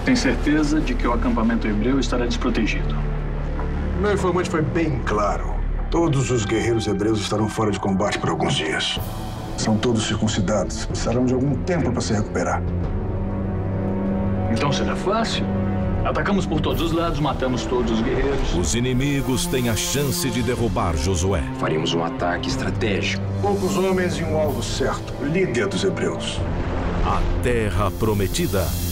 Tem certeza de que o acampamento hebreu estará desprotegido? Meu informante foi bem claro. Todos os guerreiros hebreus estarão fora de combate por alguns dias. São todos circuncidados. Precisarão de algum tempo para se recuperar. Então será fácil. Atacamos por todos os lados, matamos todos os guerreiros. Os inimigos têm a chance de derrubar Josué. Faríamos um ataque estratégico. Poucos homens e um alvo certo. O líder dos hebreus. A Terra Prometida.